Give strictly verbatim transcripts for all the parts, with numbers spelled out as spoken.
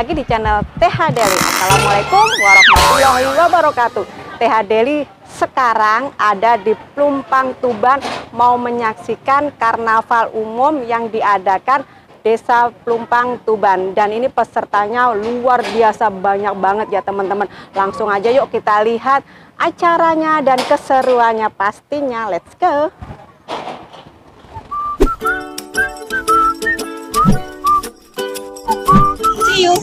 lagi di channel T H Daily. Assalamualaikum warahmatullahi wabarakatuh. T H Daily sekarang ada di Plumpang, Tuban, mau menyaksikan karnaval umum yang diadakan Desa Plumpang, Tuban. Dan ini pesertanya luar biasa banyak banget ya teman-teman. Langsung aja yuk kita lihat acaranya dan keseruannya pastinya. Let's go. See you.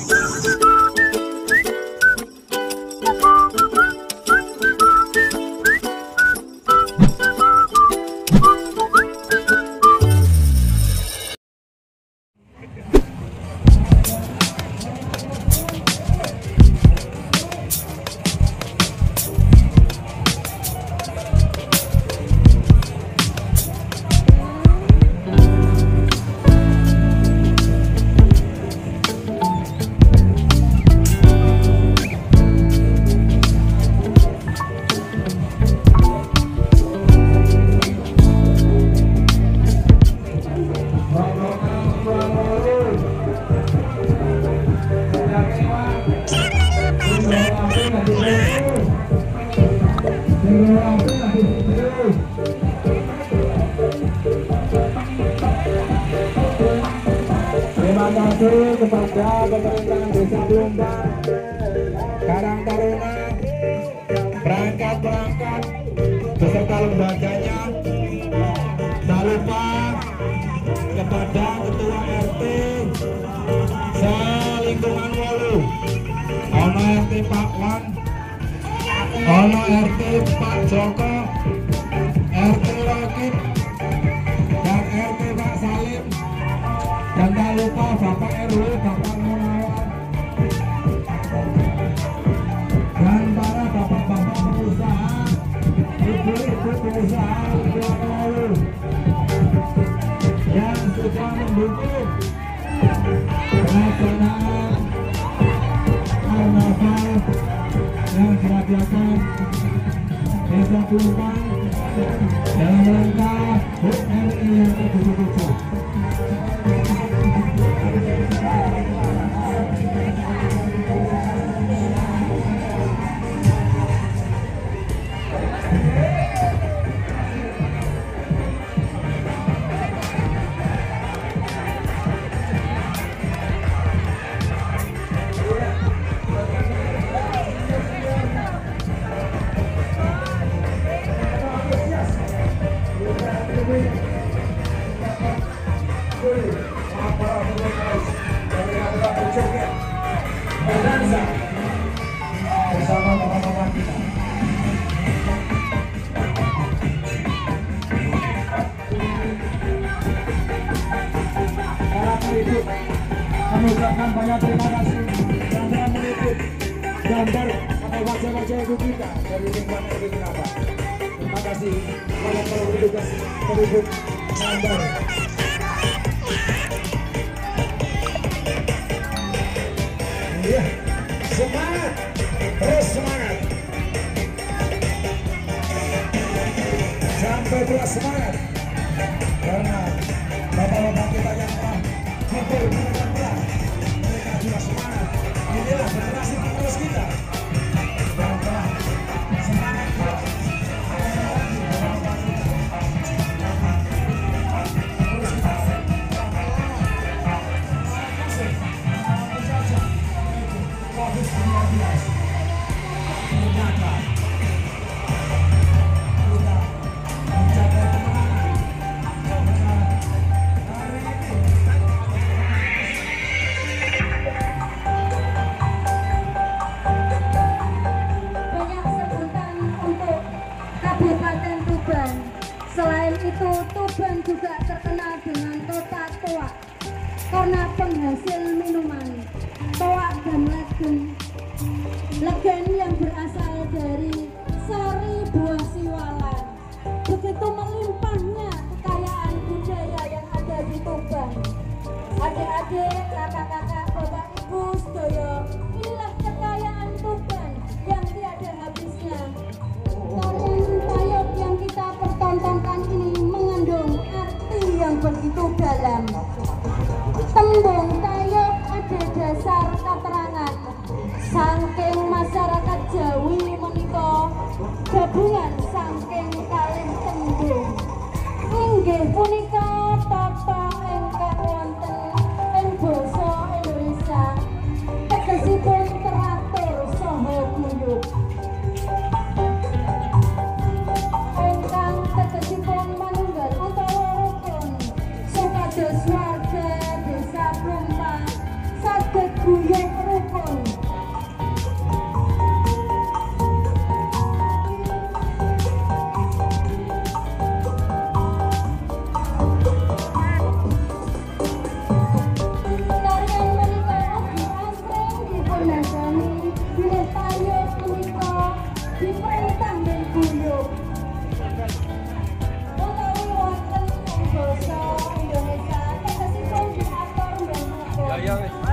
Terima kasih kepada pemerintahan Desa Plumpang, Karang Taruna, perangkat-perangkat beserta lembaganya. Tak lupa kepada Ketua R T selingkungan Wolu, ono R T Pak Wan, ono R T Pak Joko, R T Wakil, dan R T Pak Salim. Dan tak lupa Bapak R W, Bapak Munawan, dan para bapak-bapak pengusaha, ibu-ibu pengusaha Wolu yang sudah mendukung pelaksanaan karnaval yang diadakan Desa Plumpang dalam rangka H U T R I yang ke tujuh puluh tujuh. Bersama teman-teman kita. Para peliput, kami ucapkan banyak terima kasih yang telah meliput gambar atau wajah-wajah ibu kita dari lingkungan R W Kenapa. Terima kasih kepada para petugas peliput gambar. Iya, semangat, terus semangat, sampai terus semangat, karena bapak-bapak kita yang telah kumpul dengan berat, mereka juga semangat. Inilah generasi penerus kita yang telah semangat terus. Selain itu, Tuban juga terkenal dengan kota toak karena penghasil minuman toak dan legen. Legen yang berasal dari sari buah siwalan. Begitu melimpahnya kekayaan budaya yang ada di Tuban. Adik-adik, kakak-kakak, bapak ibu, sedaya, inilah kekayaan Tuban yang tiada habisnya. Tarian tayub yang kita pertontonkan ini mengandung arti yang begitu dalam. Tembung tayub ada dasar kata bilih payung menika diperintah dan guyub. Utawi wonten ing basa Indonesia tegesipun diatur dan hukum. Ya ya wis.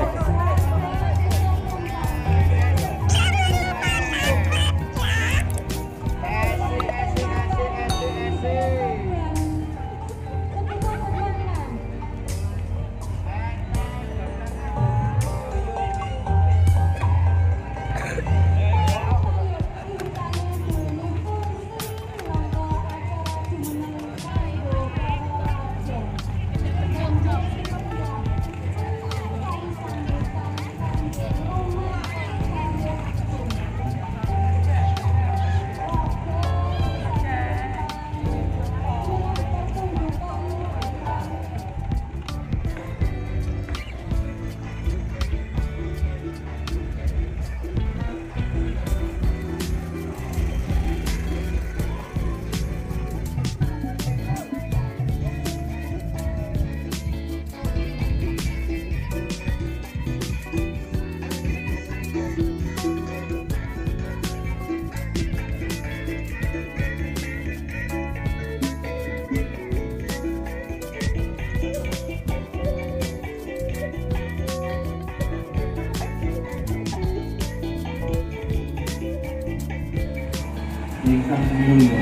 Ingkang mulia,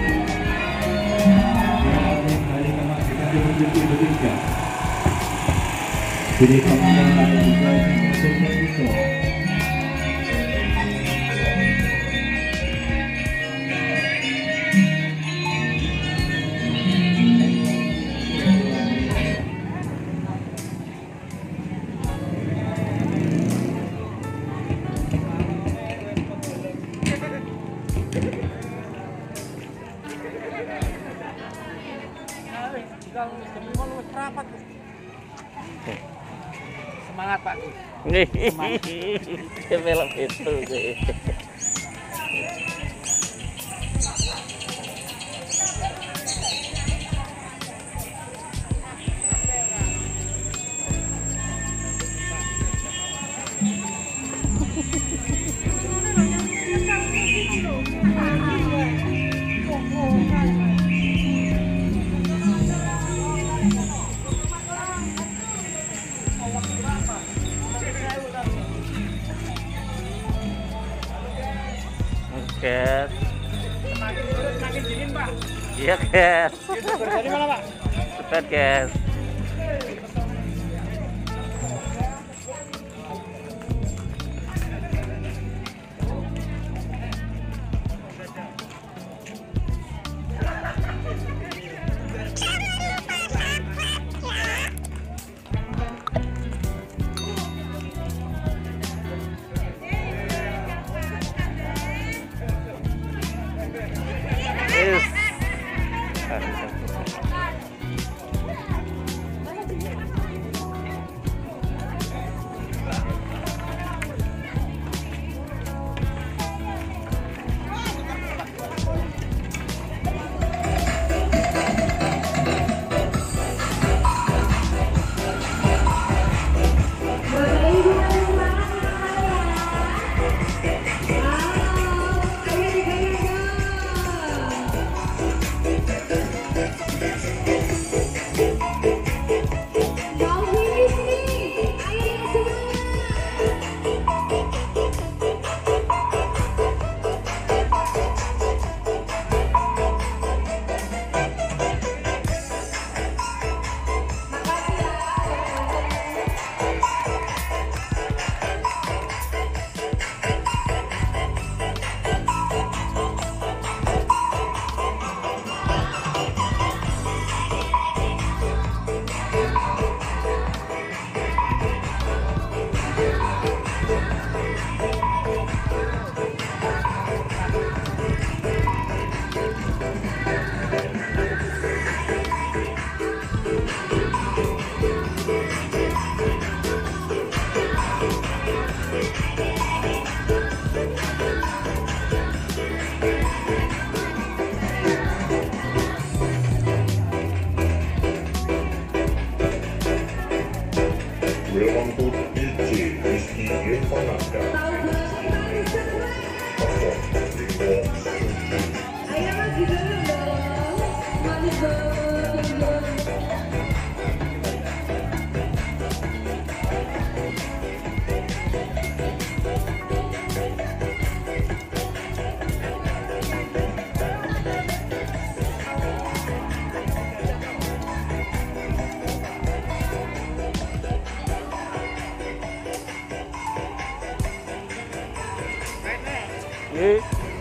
Dewan Hari Kemerdekaan Republik Indonesia, Budi Kementerian juga Indonesia. Semangat Pak. Nih, film itu sih. Guys. Semakin dingin Pak. Iya guys. Dari mana Pak? Cepat guys. Yes. Welcome to D J Rizky Irfananda. Nggih.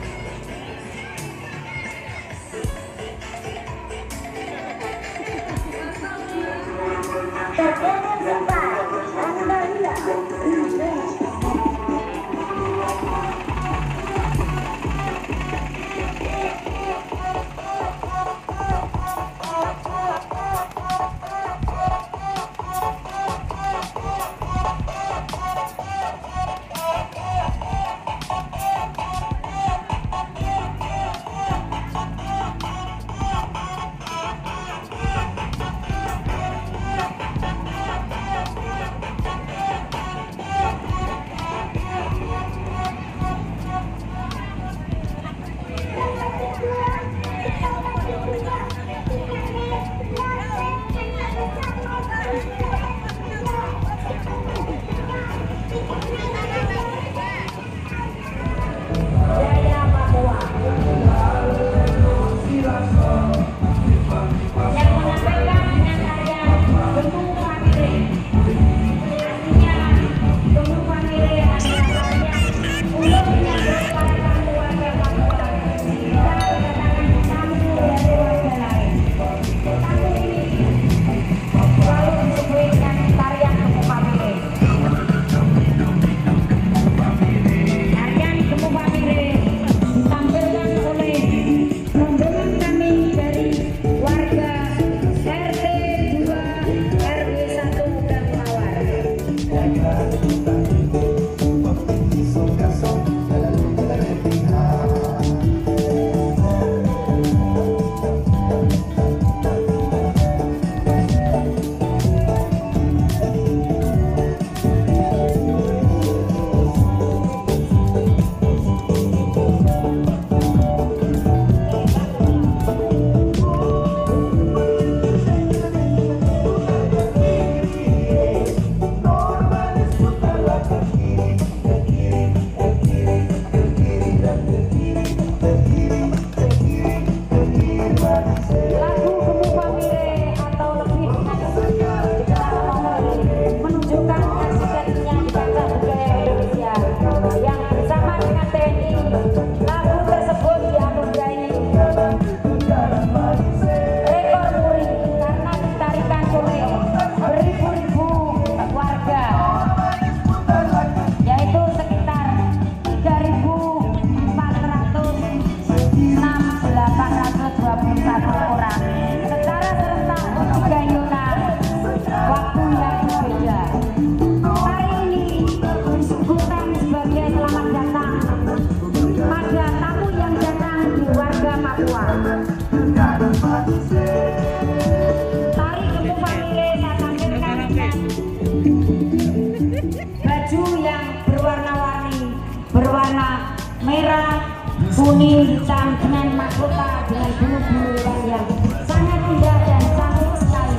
merah, kuning, hitam dengan mahkota dengan bulu-bulu yang sangat indah dan cantik sekali.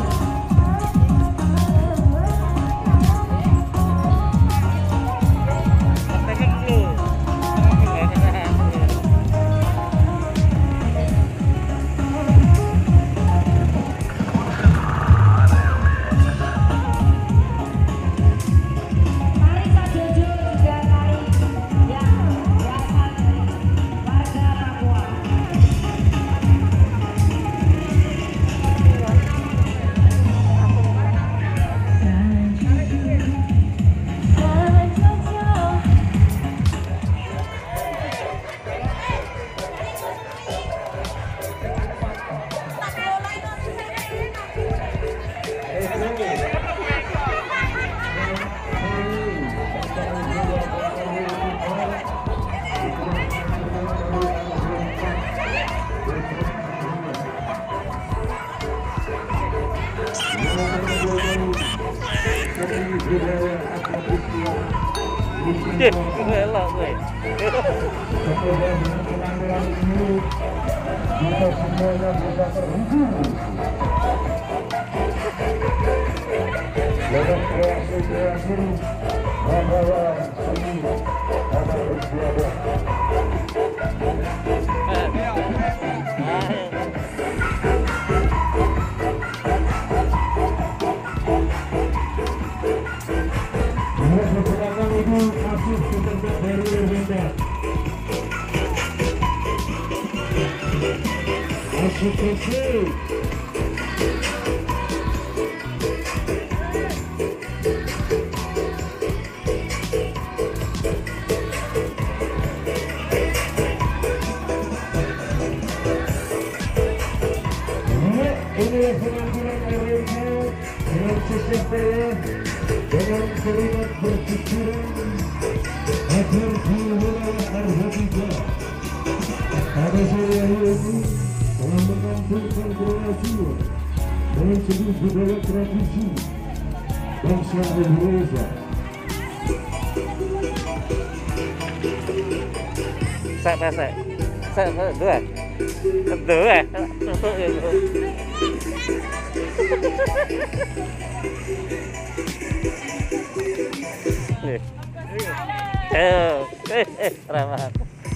Deh, elok gue. Masih setempat dari Irwinda. Asyik kecil. Ini penampilan Irwinda dengan sistem saya dengan keringat bercucuran agar di wilayah R H tiga pada sore hari ini telah menampilkan berhasil dengan seni budaya tradisi bangsa Indonesia. Saya pesek, saya dua, dua. Eh, eh, eh, ramah.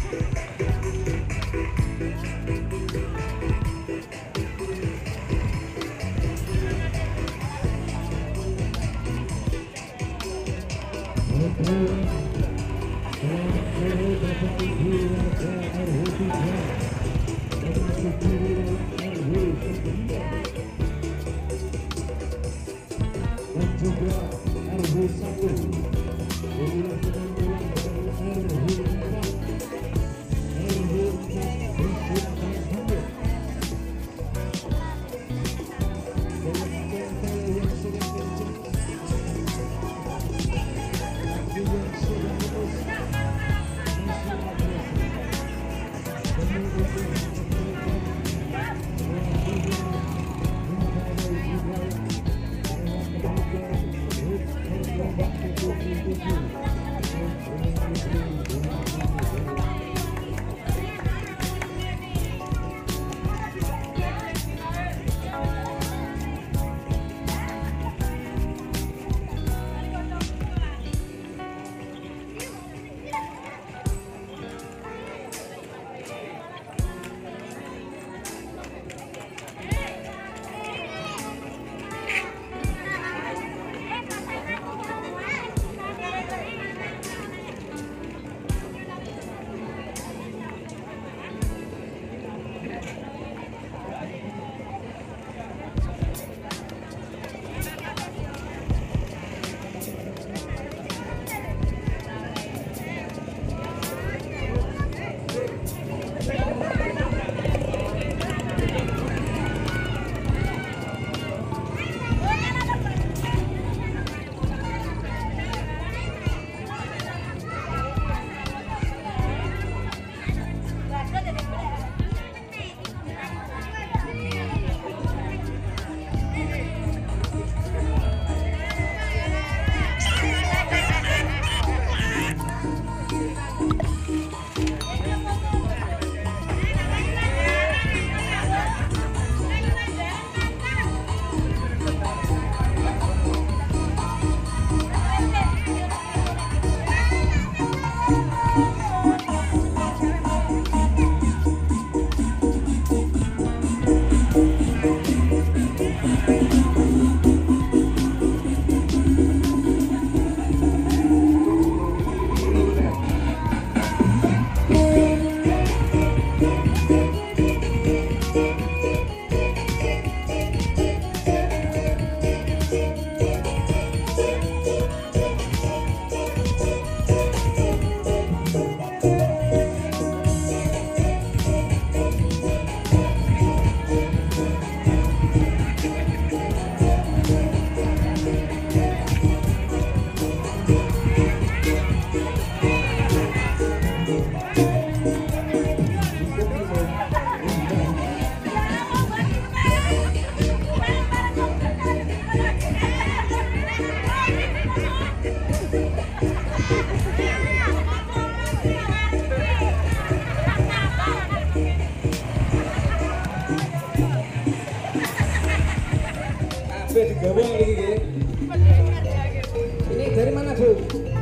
Ini dari mana, Bu?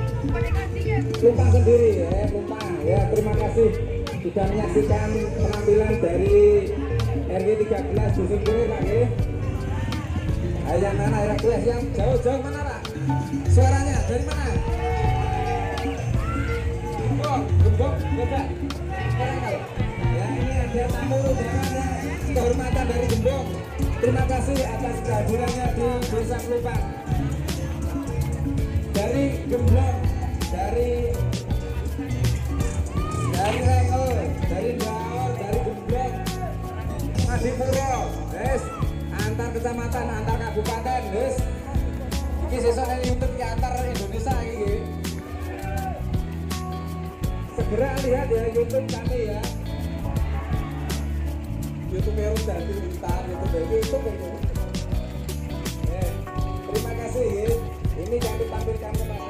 Lumpang sendiri ya, Lumpang ya. Terima kasih sudah menyaksikan penampilan dari R W tiga belas Dusun Kiri, Pak. Yang mana yang tulis yang jauh-jauh mana, Pak? Suaranya dari mana? gembok, coba. Sekarang kalau. Ya, ini ada tamu undangan ya, kehormatan dari Gembok. Terima kasih atas kehadirannya di Desa Pelumpang. Dari Gembok, dari dari Rengel, dari Daor, dari Gembok, Madipuro, guys, antar kecamatan, antar kabupaten, guys. Ini sesok yang YouTube ya, antar Indonesia ini. Segera lihat ya YouTube kami ya. YouTube Perum dan Pintar, YouTube YouTube itu. Eh, terima kasih ya. Ini kami tampilkan kepada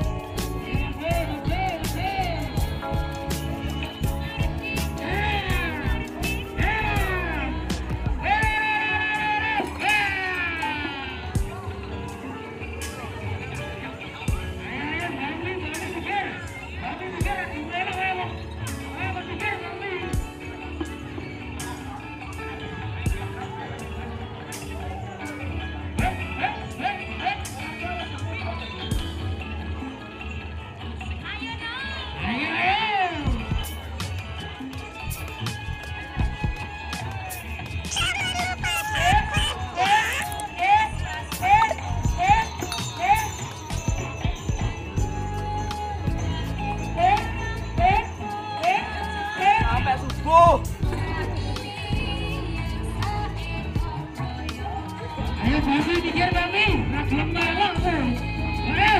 Ayo Bami, pikir Bami, belum melok tuh. Ayo.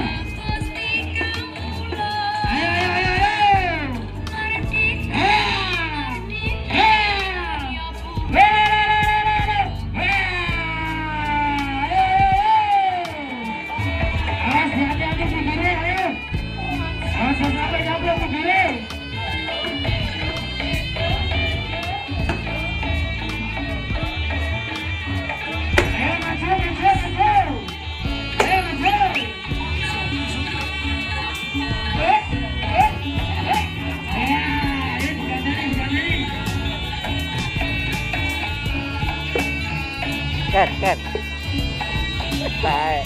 Ayo, ayo, ayo, ayo. Awas hati-hati di kiri, ayo. Awas sampai nyampe ke kiri. Ken, Ken. Baik.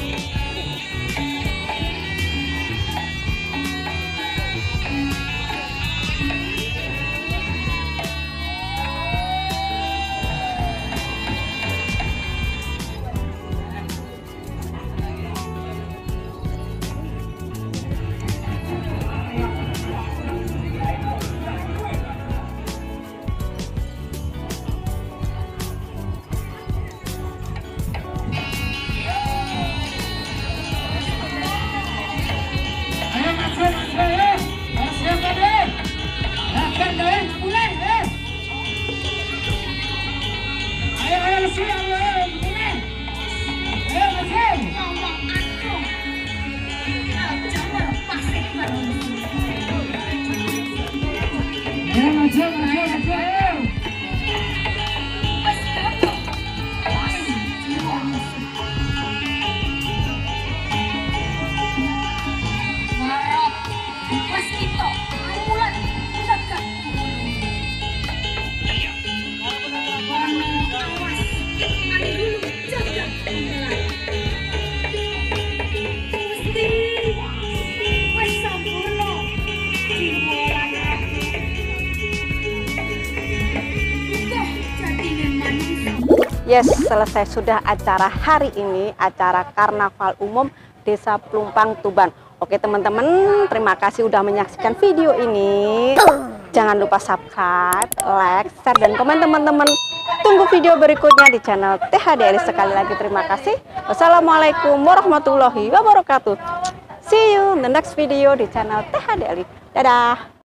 Yes, selesai sudah acara hari ini, acara Karnaval Umum Desa Pelumpang Tuban. Oke teman-teman, terima kasih udah menyaksikan video ini. Jangan lupa subscribe, like, share, dan komen teman-teman. Tunggu video berikutnya di channel T H D L. Sekali lagi terima kasih. Wassalamualaikum warahmatullahi wabarakatuh. See you in the next video di channel T H D L. Dadah.